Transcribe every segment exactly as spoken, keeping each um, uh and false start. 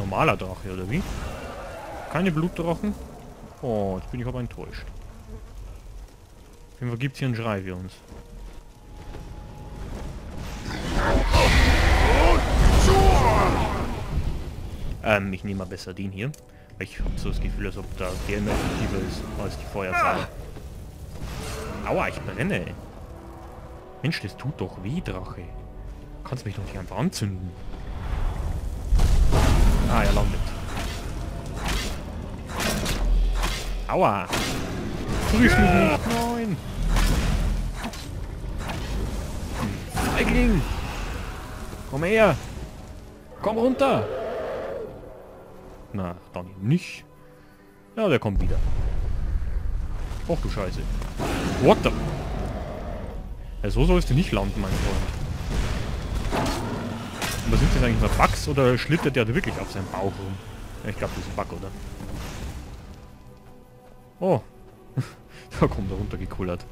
normaler Drache, oder wie? Keine Blutdrachen? Oh, jetzt bin ich aber enttäuscht. Auf jeden Fall gibt es hier einen Schrei für uns. Ähm, ich nehme mal besser den hier. Ich habe so das Gefühl, als ob da der immer effektiver ist als die Feuerpfeile. Aua, ich brenne. Mensch, das tut doch weh, Drache. Du kannst mich doch nicht einfach anzünden. Ah, er landet. Aua. Grüß mich nicht. Nein. Feigling. Komm her. Komm runter. Na, dann nicht. Ja, der kommt wieder. Och du Scheiße. What the... Ja, so sollst du nicht landen, mein Freund. Und sind das eigentlich nur Bugs oder schlittert der wirklich auf seinem Bauch rum? Ja, ich glaube, das ist ein Bug, oder? Oh. Da kommt er runtergekullert.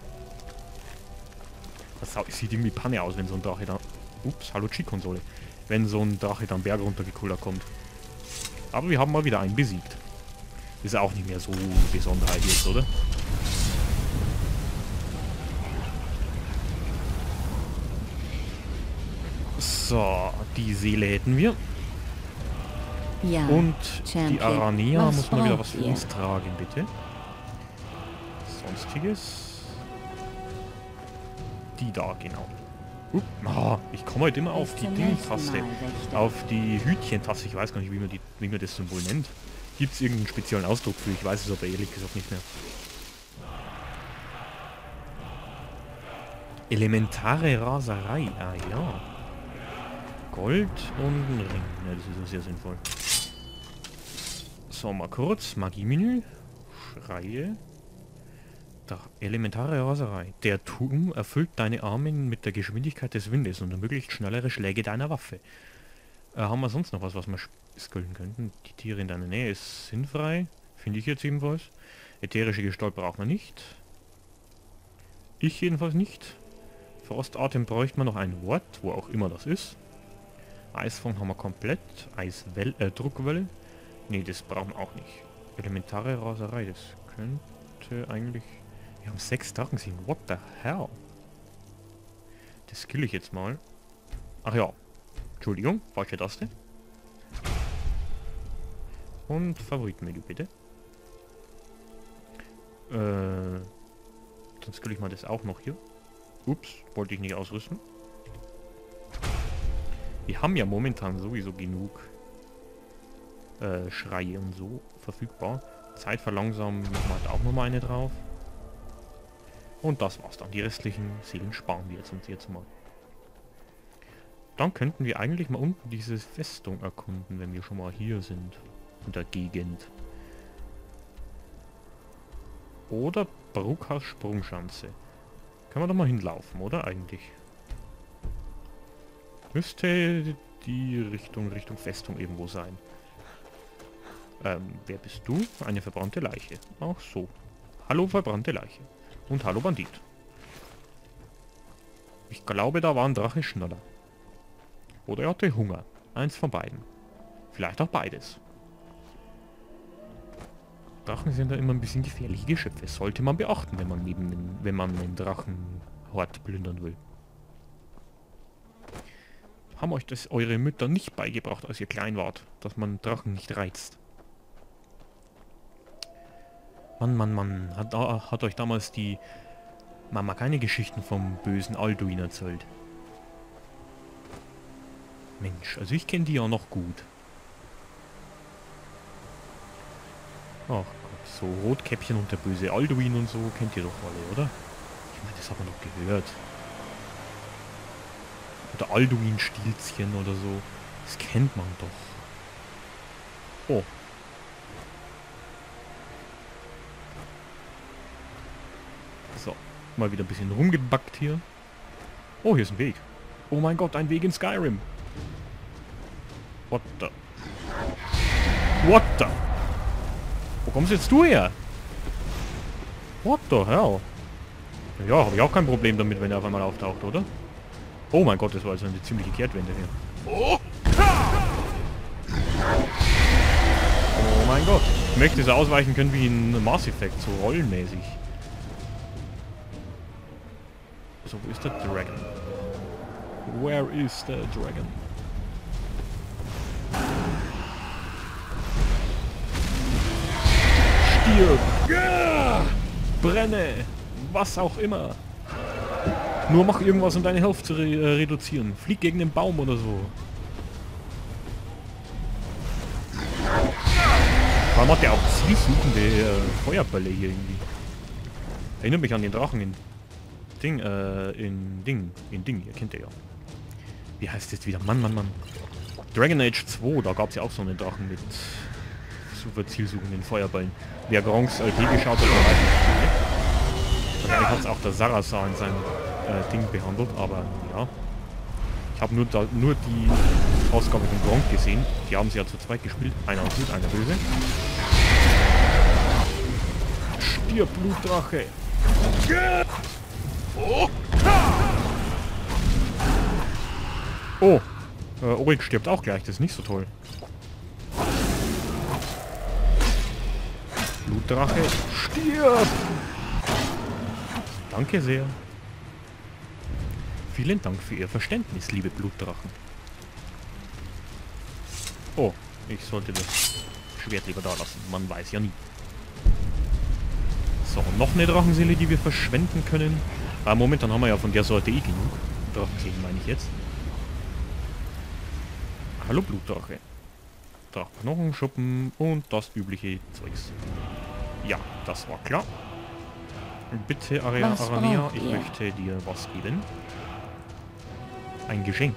Das sieht irgendwie Panne aus, wenn so ein Drache da... Ups, hallo G-Konsole. Wenn so ein Drache dann Berg runtergekullert kommt. Aber wir haben mal wieder einen besiegt. Ist auch nicht mehr so eine Besonderheit jetzt, oder? So, die Seele hätten wir. Ja, Und Champion. die Aranea Was muss mal wieder braucht was für ihr? uns tragen, bitte. Sonstiges. Die da, genau. Uh, ah, ich komme heute immer auf Bis die zum nächsten Ding-Taste. Mal, Wächter. Auf die Hütchen-Taste. Ich weiß gar nicht, wie man, die, wie man das Symbol nennt. Gibt es irgendeinen speziellen Ausdruck für? Ich weiß es aber ehrlich gesagt nicht mehr. Elementare Raserei. Ah ja. Gold und ein Ring. Ja, das ist ja sehr sinnvoll. So, mal kurz. Magie-Menü. Schreie. Da, elementare Raserei. Der Turm erfüllt deine Arme mit der Geschwindigkeit des Windes und ermöglicht schnellere Schläge deiner Waffe. Äh, haben wir sonst noch was, was wir skillen könnten? Die Tiere in deiner Nähe ist sinnfrei. Finde ich jetzt ebenfalls. Ätherische Gestalt braucht man nicht. Ich jedenfalls nicht. Frostatem bräuchte man noch ein Wort, wo auch immer das ist. Eisfang haben wir komplett. Eiswelle, äh, Druckwelle. Ne, das brauchen wir auch nicht. Elementare Raserei, das könnte eigentlich... Wir haben sechs Drachen gesehen. What the hell? Das skill ich jetzt mal. Ach ja. Entschuldigung, falsche Taste. Und Favoritenmenü bitte. Äh, dann skill ich mal das auch noch hier. Ups, wollte ich nicht ausrüsten. Wir haben ja momentan sowieso genug äh, Schreie und so verfügbar. Zeit verlangsamen machen wir halt auch nochmal eine drauf. Und das war's dann. Die restlichen Seelen sparen wir jetzt uns jetzt mal. Dann könnten wir eigentlich mal unten diese Festung erkunden, wenn wir schon mal hier sind. In der Gegend. Oder Bruckhaus Sprungschanze. Können wir doch mal hinlaufen, oder eigentlich? Müsste die Richtung, Richtung Festung irgendwo sein. Ähm, wer bist du? Eine verbrannte Leiche. Ach so. Hallo verbrannte Leiche. Und hallo Bandit. Ich glaube, da war ein Drache schneller. Oder er hatte Hunger. Eins von beiden. Vielleicht auch beides. Drachen sind da immer ein bisschen gefährliche Geschöpfe. Sollte man beachten, wenn man neben den, wenn man einen Drachenhort plündern will. Haben euch das eure Mütter nicht beigebracht, als ihr klein wart, dass man Drachen nicht reizt? Mann, Mann, Mann. Hat, hat euch damals die Mama keine Geschichten vom bösen Alduin erzählt? Mensch, also ich kenne die ja noch gut. Ach Gott, so Rotkäppchen und der böse Alduin und so kennt ihr doch alle, oder? Ich meine, das hat man doch gehört. Oder Alduin-Stilzchen oder so. Das kennt man doch. Oh. So, mal wieder ein bisschen rumgebackt hier. Oh, hier ist ein Weg. Oh mein Gott, ein Weg in Skyrim. What the... What the... Wo kommst jetzt du her? What the hell? Ja, habe ich auch kein Problem damit, wenn er auf einmal auftaucht, oder? Oh mein Gott, das war also eine ziemliche Kehrtwende hier. mein Gott. Ich möchte so ausweichen können wie in Mass Effect, so rollenmäßig. So, wo ist der Dragon? Where is the Dragon? Stirb! Ja! Brenne! Was auch immer! Nur mach irgendwas, um deine Health zu re äh, reduzieren. Flieg gegen den Baum oder so. Vor allem hat der auch zielsuchende äh, Feuerbälle hier irgendwie. Erinnert mich an den Drachen in Ding, äh, in Ding, in Ding, ihr kennt ihr ja. Wie heißt das wieder? Mann, Mann, Mann. Dragon Age zwei, da gab es ja auch so einen Drachen mit super zielsuchenden Feuerballen. Wer Gronks L P geschaut hat, der weiß nicht. Wahrscheinlich hat es auch der Sarasa in seinem äh, Ding behandelt, aber ja. Ich habe nur, da, nur die Ausgabe von Gronk gesehen. Die haben sie ja zu zweit gespielt. Einer gut, einer böse. Stirb, Blutdrache! Oh! Äh, Oryx stirbt auch gleich, das ist nicht so toll. Blutdrache, stirb! Danke sehr. Vielen Dank für Ihr Verständnis, liebe Blutdrachen. Oh, ich sollte das Schwert lieber da lassen. Man weiß ja nie. So, noch eine Drachenseele, die wir verschwenden können. Aber momentan haben wir ja von der Sorte eh genug. Drachenseelen meine ich jetzt. Hallo Blutdrache. Drachenknochenschuppen und das übliche Zeugs. Ja, das war klar. Bitte, Area Aranea, ich ihr? möchte dir was geben. Ein Geschenk.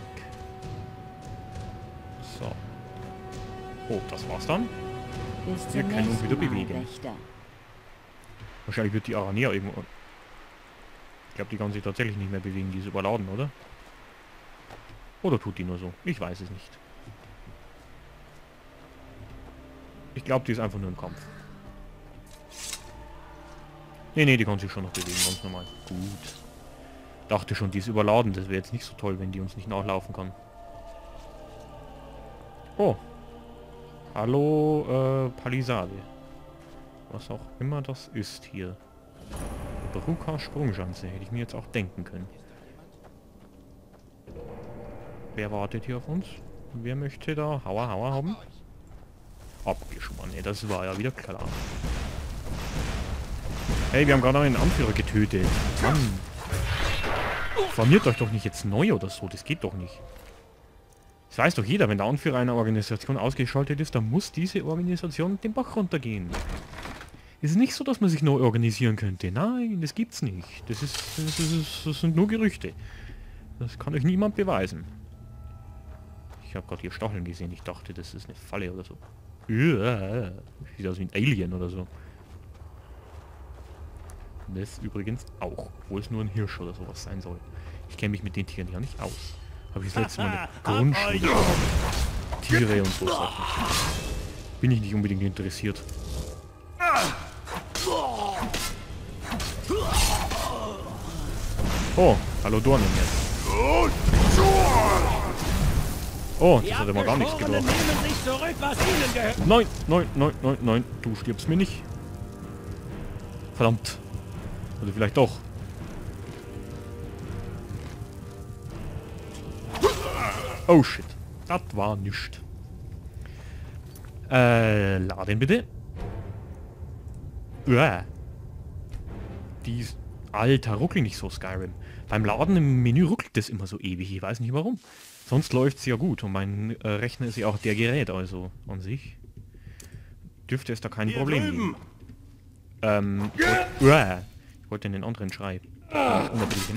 So. Oh, das war's dann. Bis wir können uns wieder bewegen. Wächter. Wahrscheinlich wird die Aranea irgendwo... Ich glaube, die kann sich tatsächlich nicht mehr bewegen. Die ist überladen, oder? Oder tut die nur so? Ich weiß es nicht. Ich glaube, die ist einfach nur im Kampf. Nee, nee, die kann sich schon noch bewegen, ganz normal. Gut. Dachte schon, die ist überladen. Das wäre jetzt nicht so toll, wenn die uns nicht nachlaufen kann. Oh. Hallo, äh, Palisade. Was auch immer das ist hier. Bruka Sprungschanze. Hätte ich mir jetzt auch denken können. Wer wartet hier auf uns? Wer möchte da Hauer Hauer haben? Abgeschworen. Ne, das war ja wieder klar. Hey, wir haben gerade einen Anführer getötet. Mann. Formiert euch doch nicht jetzt neu oder so. Das geht doch nicht. Das weiß doch jeder, wenn der Anführer einer Organisation ausgeschaltet ist, dann muss diese Organisation den Bach runtergehen. Es ist nicht so, dass man sich neu organisieren könnte. Nein, das gibt's nicht. Das ist, das ist, das sind nur Gerüchte. Das kann euch niemand beweisen. Ich habe gerade hier Stacheln gesehen. Ich dachte, das ist eine Falle oder so. Sieht aus wie ein Alien oder so. Das übrigens auch. Obwohl es nur ein Hirsch oder sowas sein soll. Ich kenne mich mit den Tieren ja nicht aus. Habe ich das letzte Mal eine Grundschule. Tiere und so Sachen. Bin ich nicht unbedingt interessiert. Oh, hallo Dornenherz. Oh, das hat ja mal gar nichts gebracht. Nein, nein, nein, nein, nein. Du stirbst mir nicht. Verdammt. Oder vielleicht doch. Oh shit. Das war nichts. Äh, laden bitte. Uah. Die ist... Alter, ruckelt nicht so, Skyrim. Beim Laden im Menü ruckelt das immer so ewig. Ich weiß nicht warum. Sonst läuft es ja gut. Und mein äh, Rechner ist ja auch der Gerät, also an sich. Dürfte es da kein Problem geben. Ähm, ich wollte, uah, ich wollte den anderen schreiben. Ja,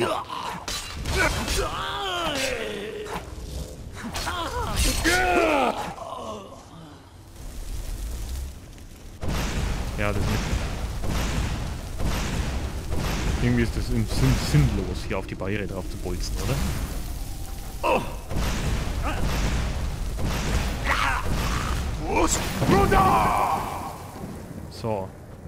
das ist... Irgendwie ist das sinn sinnlos, hier auf die Barriere drauf zu bolzen, oder? So.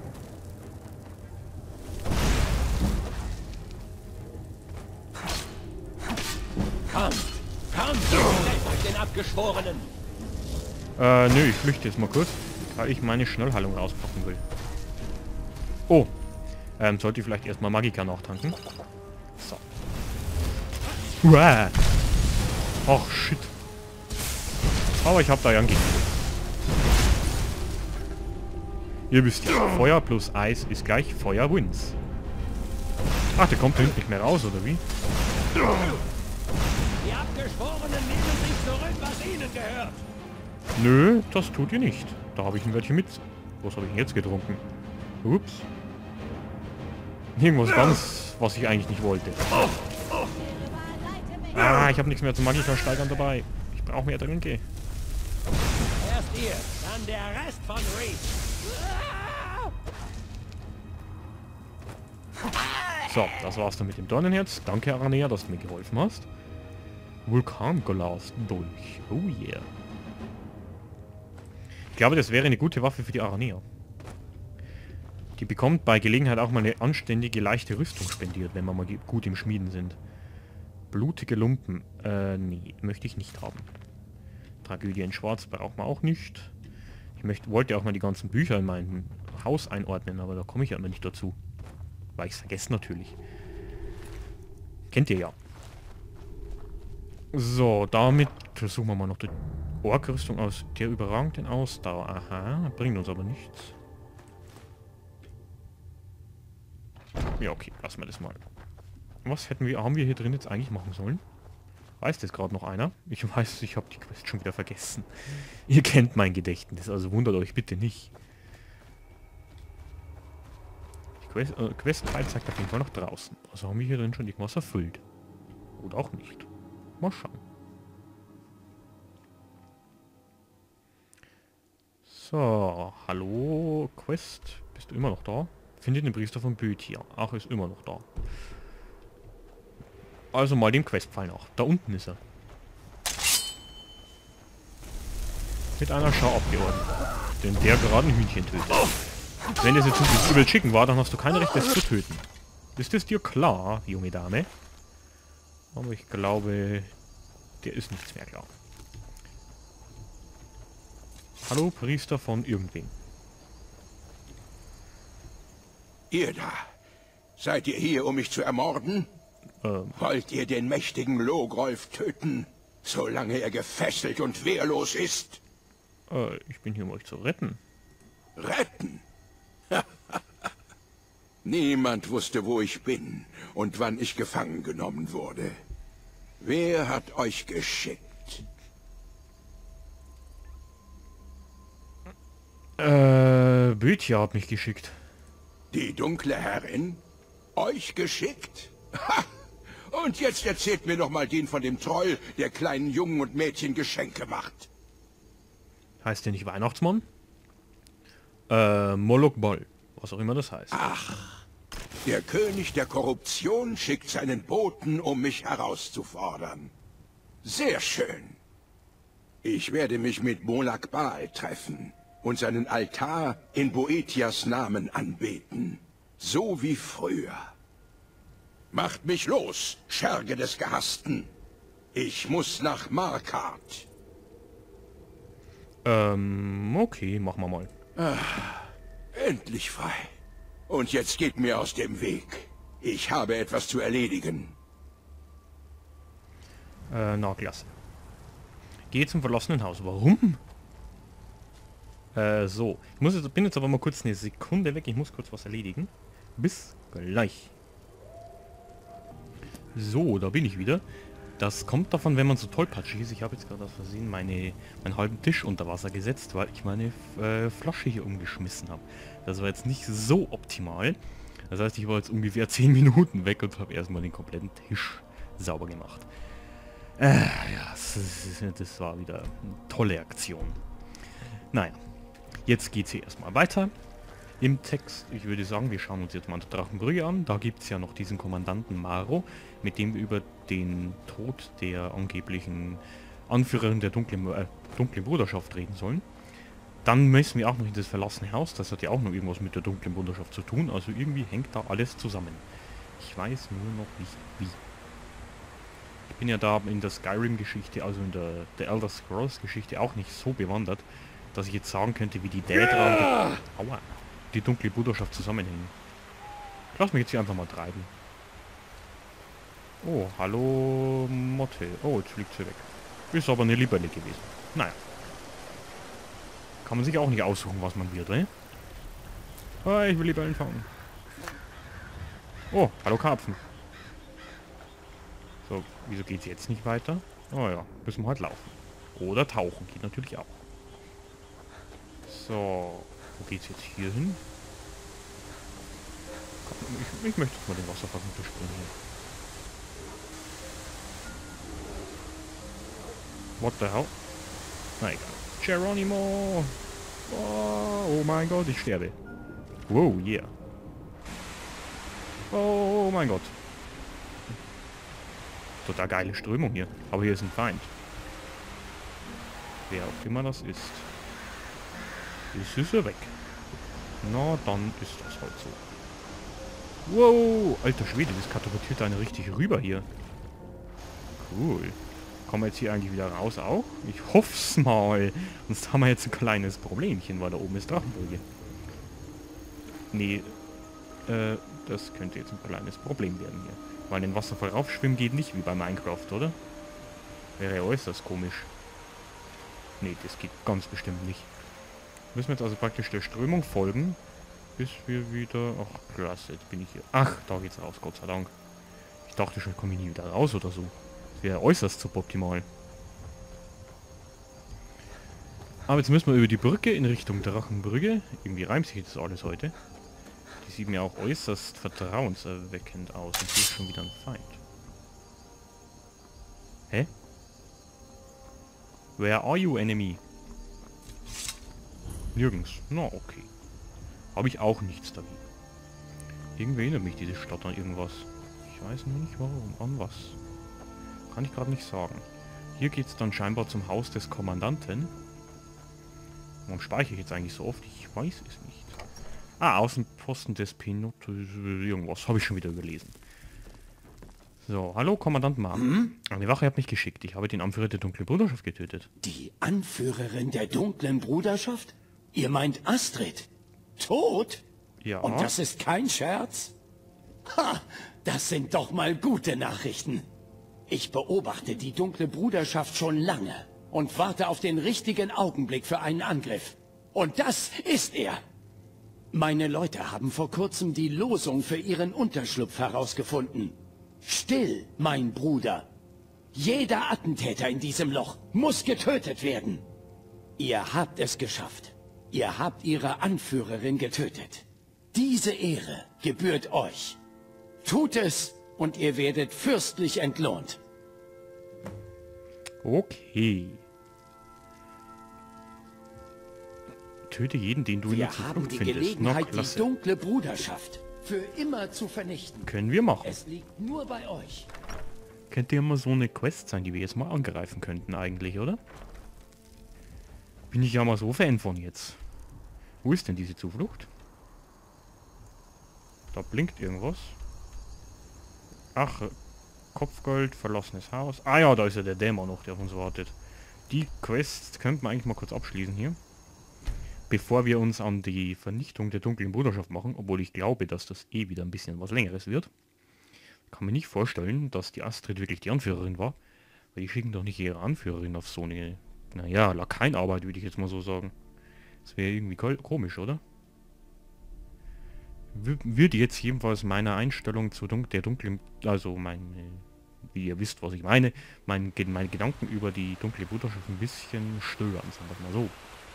Komm, komm, stellt euch den Abgeschworenen. Äh, nö, ich flüchte jetzt mal kurz. Weil ich meine Schnellheilung rauspacken will. Oh. Ähm, sollte ich vielleicht erstmal Magika nachtanken. So. Uah. Ach, shit. Aber ich habe da ja einen Gegner. Ihr wisst ja, Feuer plus Eis ist gleich Feuer wins. Ach, der kommt hinten nicht mehr raus, oder wie? Die Abgeschworenen nehmen sich zurück, was ihnen gehört. Nö, das tut ihr nicht. Da habe ich ein Wörtchen mit. Was habe ich denn jetzt getrunken? Ups. Irgendwas ganz, was ich eigentlich nicht wollte. Ah, ich habe nichts mehr zum Magika steigern dabei. Ich brauche mehr Tränke. Erst ihr, dann der Rest von Reach. So, das war's dann mit dem Dornenherz. Danke, Aranea, dass du mir geholfen hast. Vulkanglas durch. Oh yeah. Ich glaube, das wäre eine gute Waffe für die Aranea. Die bekommt bei Gelegenheit auch mal eine anständige, leichte Rüstung spendiert, wenn wir mal gut im Schmieden sind. Blutige Lumpen. Äh, nee, möchte ich nicht haben. Tragödie in Schwarz braucht man auch nicht. Ich möchte, wollte auch mal die ganzen Bücher in mein Haus einordnen, aber da komme ich ja immer nicht dazu. Weil ich es vergesse natürlich. Kennt ihr ja. So, damit versuchen wir mal noch die Ork-Rüstung aus. Der überragenden Ausdauer. Aha, bringt uns aber nichts. Ja, okay, lassen wir das mal. Was hätten wir, haben wir hier drin jetzt eigentlich machen sollen? Weiß das gerade noch einer? Ich weiß, ich habe die Quest schon wieder vergessen. Ihr kennt mein Gedächtnis, also wundert euch bitte nicht. Die Quest, äh, Quest-File zeigt auf jeden Fall noch draußen. Also haben wir hier drin schon irgendwas erfüllt. Oder auch nicht. Mal schauen. So, hallo Quest. Bist du immer noch da? Findet den Priester von Bötia. Ach, ist immer noch da. Also mal dem Questpfeil nach. Da unten ist er. Mit einer Schau abgeordnet. Denn der gerade ein Hühnchen tötet. Wenn das jetzt ein übel Chicken war, dann hast du kein Recht, das zu töten. Ist das dir klar, junge Dame? Aber ich glaube, der ist nichts mehr klar. Hallo, Priester von irgendwem. Ihr da. Seid ihr hier, um mich zu ermorden? Ähm, Wollt ihr den mächtigen Logrolf töten, solange er gefesselt und wehrlos ist? äh, ich bin hier, um euch zu retten. Retten? Niemand wusste, wo ich bin und wann ich gefangen genommen wurde. Wer hat euch geschickt? Äh, Bötia hat mich geschickt. Die dunkle Herrin? Euch geschickt? Ha! Und jetzt erzählt mir doch mal den von dem Troll, der kleinen Jungen und Mädchen Geschenke macht. Heißt der nicht Weihnachtsmann? Äh, Moloch Ball. Was auch immer das heißt. Ach, der König der Korruption schickt seinen Boten, um mich herauszufordern. Sehr schön. Ich werde mich mit Moloch Baal treffen und seinen Altar in Boetias Namen anbeten. So wie früher. Macht mich los, Scherge des Gehassten. Ich muss nach Markart. Ähm, okay, machen wir mal. Endlich frei. Und jetzt geht mir aus dem Weg. Ich habe etwas zu erledigen. Äh, nachlassen. Geh zum verlassenen Haus. Warum? Äh, so. Ich muss jetzt, bin jetzt aber mal kurz eine Sekunde weg. Ich muss kurz was erledigen. Bis gleich. So, da bin ich wieder. Das kommt davon, wenn man so tollpatschig ist. Ich habe jetzt gerade aus Versehen meine, meinen halben Tisch unter Wasser gesetzt, weil ich meine äh, Flasche hier umgeschmissen habe. Das war jetzt nicht so optimal. Das heißt, ich war jetzt ungefähr zehn Minuten weg und habe erstmal den kompletten Tisch sauber gemacht. Äh, ja, das, das war wieder eine tolle Aktion. Naja, jetzt geht es hier erstmal weiter. Im Text, ich würde sagen, wir schauen uns jetzt mal Drachenbrühe an. Da gibt es ja noch diesen Kommandanten Maro, mit dem wir über den Tod der angeblichen Anführerin der dunklen, äh, dunklen Bruderschaft reden sollen. Dann müssen wir auch noch in das verlassene Haus. Das hat ja auch noch irgendwas mit der dunklen Bruderschaft zu tun. Also irgendwie hängt da alles zusammen. Ich weiß nur noch nicht wie. Ich bin ja da in der Skyrim-Geschichte, also in der, der Elder Scrolls-Geschichte auch nicht so bewandert. dass ich jetzt sagen könnte, wie die Dädra und die, aua, die dunkle Bruderschaft zusammenhängen. Lass mich jetzt hier einfach mal treiben. Oh, hallo Motte. Oh, jetzt fliegt sie weg. Ist aber eine Libelle gewesen. Naja. Kann man sich auch nicht aussuchen, was man wird, ne? Oh, ich will Libellen fangen. Oh, hallo Karpfen. So, wieso geht's jetzt nicht weiter? Oh ja, müssen wir halt laufen. Oder tauchen, geht natürlich auch. So, wo geht's jetzt hier hin? Ich, ich möchte jetzt mal den Wasserfall unterspringen hier. What the hell? Na egal. Geronimo! Oh, oh mein Gott, ich sterbe. Wow, yeah. Oh mein Gott. Total geile Strömung hier. Aber hier ist ein Feind. Wer auch immer das ist. Jetzt ist er weg. Na, dann ist das halt so. Wow, alter Schwede, das katapultiert eine richtig rüber hier. Cool. Kommen wir jetzt hier eigentlich wieder raus auch? Ich hoff's mal. Sonst haben wir jetzt ein kleines Problemchen, weil da oben ist Drachenbrücke. Nee, äh, das könnte jetzt ein kleines Problem werden hier. Weil den Wasserfall raufschwimmen geht nicht wie bei Minecraft, oder? Wäre äußerst komisch. Nee, das geht ganz bestimmt nicht. Müssen wir jetzt also praktisch der Strömung folgen, bis wir wieder... Ach, klasse, jetzt bin ich hier. Ach, da geht's raus, Gott sei Dank. Ich dachte schon, komme ich nie wieder raus oder so. Das wäre äußerst suboptimal. Aber jetzt müssen wir über die Brücke in Richtung Drachenbrücke. Irgendwie reimt sich das alles heute. Die sieht mir auch äußerst vertrauenserweckend aus. Und hier ist schon wieder ein Feind. Hä? Where are you, enemy? Nirgends. Na, okay. Habe ich auch nichts dagegen. Irgendwie erinnert mich diese Stadt an irgendwas. Ich weiß nur nicht warum. An was? Kann ich gerade nicht sagen. Hier geht es dann scheinbar zum Haus des Kommandanten. Warum speichere ich jetzt eigentlich so oft? Ich weiß es nicht. Ah, Außenposten des Pinot... Irgendwas. Habe ich schon wieder überlesen. So, hallo Kommandant Mark. Hm? Eine Wache hat mich geschickt. Ich habe den Anführer der Dunklen Bruderschaft getötet. Die Anführerin der Dunklen Bruderschaft? Ihr meint Astrid? Tot? Ja. Und das ist kein Scherz? Ha, das sind doch mal gute Nachrichten. Ich beobachte die Dunkle Bruderschaft schon lange und warte auf den richtigen Augenblick für einen Angriff. Und das ist er. Meine Leute haben vor kurzem die Losung für ihren Unterschlupf herausgefunden. Still, mein Bruder. Jeder Attentäter in diesem Loch muss getötet werden. Ihr habt es geschafft. Ihr habt ihre Anführerin getötet. Diese Ehre gebührt euch. Tut es und ihr werdet fürstlich entlohnt. Okay. Töte jeden, den du in der Wir haben Zuflucht die findest. Gelegenheit, Na, die klasse. Dunkle Bruderschaft für immer zu vernichten. Können wir machen. Es liegt nur bei euch. Könnte ja mal so eine Quest sein, die wir jetzt mal angreifen könnten eigentlich, oder? Bin ich ja mal so Fan von jetzt. Wo ist denn diese Zuflucht? Da blinkt irgendwas. Ach, Kopfgold, verlassenes Haus. Ah ja, da ist ja der Dämon noch, der auf uns wartet. Die Quest könnten wir eigentlich mal kurz abschließen hier. Bevor wir uns an die Vernichtung der Dunklen Bruderschaft machen, obwohl ich glaube, dass das eh wieder ein bisschen was Längeres wird. Kann mir nicht vorstellen, dass die Astrid wirklich die Anführerin war. Weil die schicken doch nicht ihre Anführerin auf so eine, naja, Lakaienarbeit, würde ich jetzt mal so sagen. Das wäre irgendwie komisch, oder? W würde jetzt jedenfalls meine Einstellung zu Dun der dunklen, also meine, wie ihr wisst, was ich meine, mein, meine Gedanken über die Dunkle Bruderschaft ein bisschen stören, sagen wir mal so.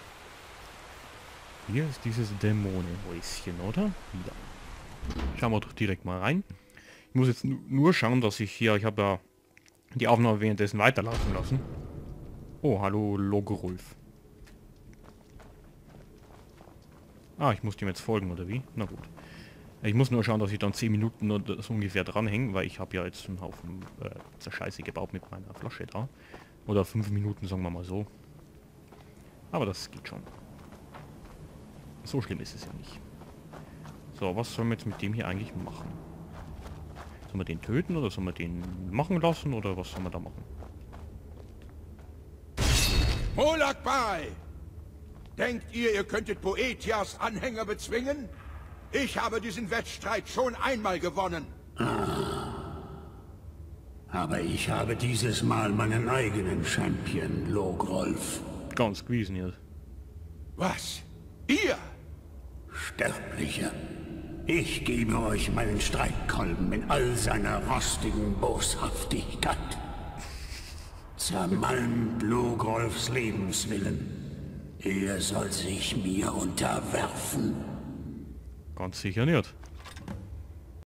Hier ist dieses Dämonenhäuschen, oder? Wieder. Schauen wir doch direkt mal rein. Ich muss jetzt nur schauen, dass ich hier, ich habe ja die Aufnahme währenddessen weiterlaufen lassen. Oh, hallo Logorulf. Ah, ich muss dem jetzt folgen, oder wie? Na gut. Ich muss nur schauen, dass ich dann zehn Minuten oder so ungefähr dranhänge, weil ich habe ja jetzt einen Haufen äh, Scheiße gebaut mit meiner Flasche da. Oder fünf Minuten, sagen wir mal so. Aber das geht schon. So schlimm ist es ja nicht. So, was sollen wir jetzt mit dem hier eigentlich machen? Sollen wir den töten oder sollen wir den machen lassen oder was sollen wir da machen? Molag Bal! Denkt ihr, ihr könntet Boetias Anhänger bezwingen? Ich habe diesen Wettstreit schon einmal gewonnen. Aber ich habe dieses Mal meinen eigenen Champion, Logrolf. Ganz gewiss nicht. Was? Ihr? Sterblicher. Ich gebe euch meinen Streitkolben in all seiner rostigen Boshaftigkeit. Zermalmt Logrolfs Lebenswillen. Er soll sich mir unterwerfen. Ganz sicher nicht.